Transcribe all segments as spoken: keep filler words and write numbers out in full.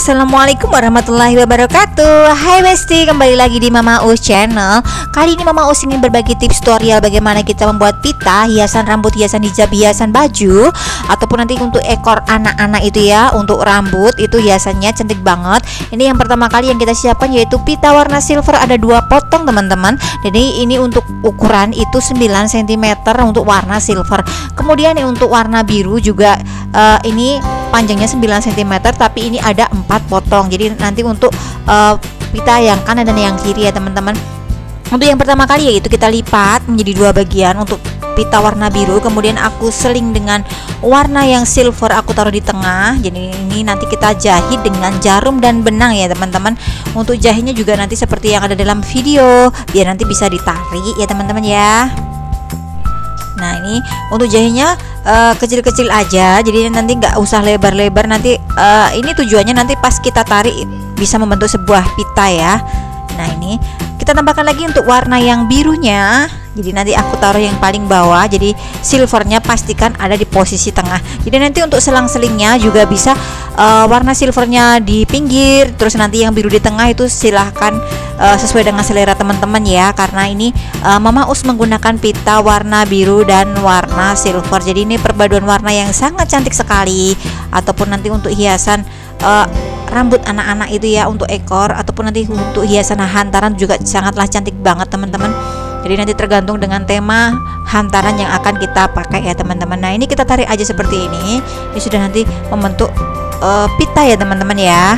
Assalamualaikum warahmatullahi wabarakatuh. Hai Besti, kembali lagi di Mama Us Channel. Kali ini Mama Us ingin berbagi tips tutorial bagaimana kita membuat pita, hiasan rambut, hiasan hijab, hiasan baju, ataupun nanti untuk ekor anak-anak itu ya, untuk rambut itu hiasannya cantik banget. Ini yang pertama kali yang kita siapkan yaitu pita warna silver, ada dua potong teman-teman. Jadi ini untuk ukuran itu sembilan sentimeter untuk warna silver. Kemudian ini untuk warna biru juga uh, ini panjangnya sembilan sentimeter, tapi ini ada empat potong. Jadi nanti untuk uh, pita yang kanan dan yang kiri ya teman-teman. Untuk yang pertama kali yaitu kita lipat menjadi dua bagian untuk pita warna biru, kemudian aku seling dengan warna yang silver, aku taruh di tengah. Jadi ini nanti kita jahit dengan jarum dan benang ya teman-teman. Untuk jahitnya juga nanti seperti yang ada dalam video, biar nanti bisa ditarik ya teman-teman ya. Nah ini untuk jahitnya kecil-kecil uh, aja, jadi nanti nggak usah lebar-lebar. Nanti uh, ini tujuannya nanti pas kita tarik bisa membentuk sebuah pita ya. Nah ini kita tambahkan lagi untuk warna yang birunya. Jadi nanti aku taruh yang paling bawah, jadi silvernya pastikan ada di posisi tengah. Jadi nanti untuk selang-selingnya juga bisa uh, warna silvernya di pinggir, terus nanti yang biru di tengah itu silahkan uh, sesuai dengan selera teman-teman ya. Karena ini uh, Mama Us menggunakan pita warna biru dan warna silver. Jadi ini perpaduan warna yang sangat cantik sekali. Ataupun nanti untuk hiasan uh, rambut anak-anak itu ya, untuk ekor, ataupun nanti untuk hiasan hantaran juga sangatlah cantik banget teman-teman. Jadi nanti tergantung dengan tema hantaran yang akan kita pakai ya teman-teman. Nah ini kita tarik aja seperti ini. Ini sudah nanti membentuk uh, pita ya teman-teman ya.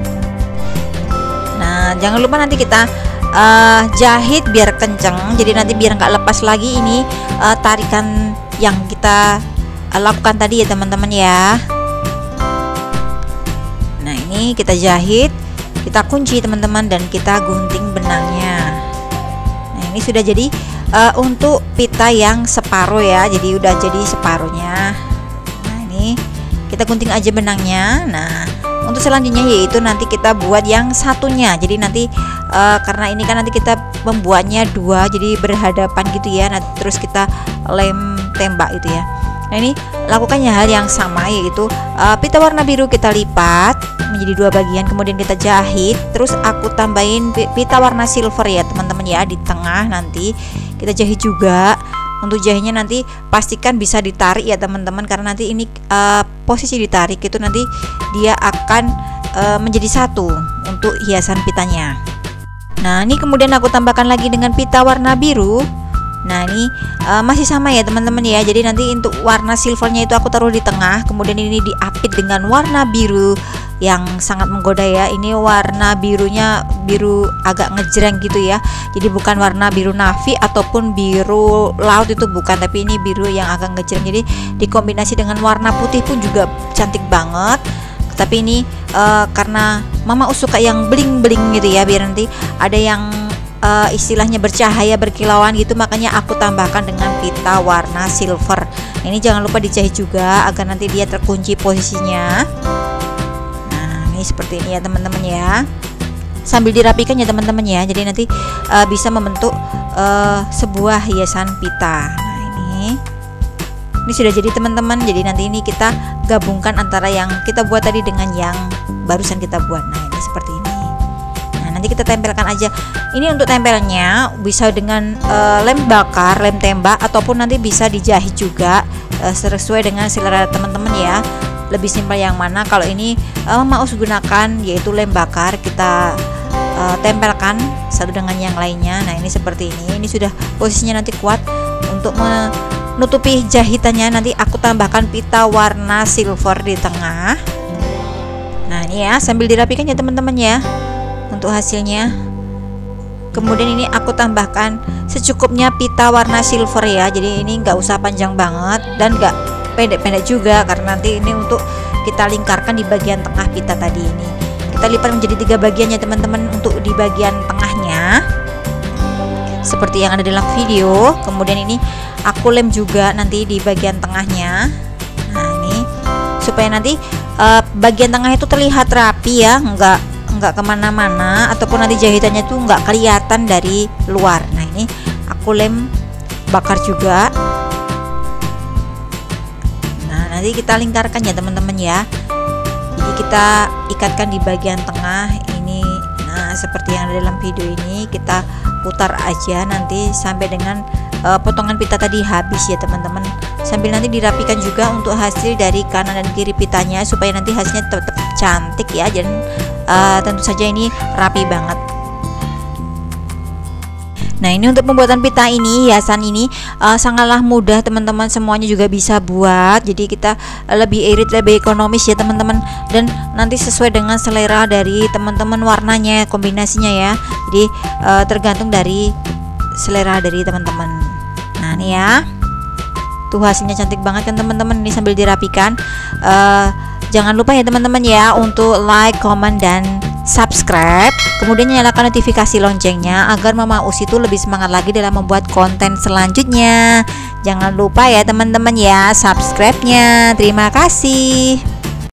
Nah jangan lupa nanti kita uh, jahit biar kenceng. Jadi nanti biar nggak lepas lagi ini uh, tarikan yang kita uh, lakukan tadi ya teman-teman ya. Nah ini kita jahit, kita kunci teman-teman, dan kita gunting benangnya. Ini sudah jadi uh, untuk pita yang separuh ya, jadi udah jadi separuhnya. Nah ini kita gunting aja benangnya. Nah untuk selanjutnya yaitu nanti kita buat yang satunya. Jadi nanti uh, karena ini kan nanti kita membuatnya dua, jadi berhadapan gitu ya. Nah terus kita lem tembak gitu ya. Nah ini lakukannya hal yang sama, yaitu uh, pita warna biru kita lipat menjadi dua bagian, kemudian kita jahit. Terus aku tambahin pita warna silver ya teman-teman ya di tengah. Nanti kita jahit juga. Untuk jahitnya nanti pastikan bisa ditarik ya teman-teman, karena nanti ini uh, posisi ditarik itu nanti dia akan uh, menjadi satu untuk hiasan pitanya. Nah ini kemudian aku tambahkan lagi dengan pita warna biru. Nah ini uh, masih sama ya teman-teman ya. Jadi nanti untuk warna silvernya itu aku taruh di tengah, kemudian ini diapit dengan warna biru yang sangat menggoda ya. Ini warna birunya biru agak ngejreng gitu ya. Jadi bukan warna biru navy ataupun biru laut, itu bukan, tapi ini biru yang agak ngejreng. Jadi dikombinasi dengan warna putih pun juga cantik banget. Tapi ini uh, karena Mama Us suka yang bling-bling gitu ya, biar nanti ada yang Uh, istilahnya bercahaya, berkilauan gitu, makanya aku tambahkan dengan pita warna silver. Ini jangan lupa dijahit juga agar nanti dia terkunci posisinya. Nah ini seperti ini ya teman-teman ya, sambil dirapikan ya teman-teman ya. Jadi nanti uh, bisa membentuk uh, sebuah hiasan pita. Nah ini ini sudah jadi teman-teman. Jadi nanti ini kita gabungkan antara yang kita buat tadi dengan yang barusan kita buat. Nah ini seperti ini. Nanti kita tempelkan aja. Ini untuk tempelnya bisa dengan uh, lem bakar, lem tembak, ataupun nanti bisa dijahit juga uh, sesuai dengan selera teman-teman ya. Lebih simpel yang mana? Kalau ini uh, Mama Us gunakan yaitu lem bakar. Kita uh, tempelkan satu dengan yang lainnya. Nah ini seperti ini. Ini sudah posisinya nanti kuat. Untuk menutupi jahitannya nanti aku tambahkan pita warna silver di tengah. Nah ini ya, sambil dirapikan ya teman-teman ya. Untuk hasilnya, kemudian ini aku tambahkan secukupnya pita warna silver ya. Jadi ini nggak usah panjang banget dan nggak pendek-pendek juga, karena nanti ini untuk kita lingkarkan di bagian tengah pita tadi. Ini kita lipat menjadi tiga bagian ya teman-teman. Untuk di bagian tengahnya seperti yang ada dalam video, kemudian ini aku lem juga nanti di bagian tengahnya. Nah ini supaya nanti uh, bagian tengah itu terlihat rapi ya, nggak nggak kemana-mana, ataupun nanti jahitannya tuh nggak kelihatan dari luar. Nah ini aku lem bakar juga. Nah nanti kita lingkarkan ya teman-teman ya. Jadi kita ikatkan di bagian tengah ini. Nah, seperti yang ada dalam video ini, kita putar aja nanti sampai dengan uh, potongan pita tadi habis ya teman-teman. Sambil nanti dirapikan juga untuk hasil dari kanan dan kiri pitanya supaya nanti hasilnya tetap cantik ya, dan uh, tentu saja ini rapi banget. Nah, ini untuk pembuatan pita ini, hiasan ini uh, sangatlah mudah teman-teman, semuanya juga bisa buat. Jadi kita uh, lebih irit, lebih ekonomis ya teman-teman, dan nanti sesuai dengan selera dari teman-teman warnanya, kombinasinya ya. Jadi uh, tergantung dari selera dari teman-teman. Nah, ini ya, tuh hasilnya cantik banget kan teman-teman. Ini sambil dirapikan, uh, jangan lupa ya teman-teman ya untuk like, comment, dan subscribe, kemudian nyalakan notifikasi loncengnya agar Mama Us itu lebih semangat lagi dalam membuat konten selanjutnya. Jangan lupa ya teman-teman ya subscribe-nya. Terima kasih.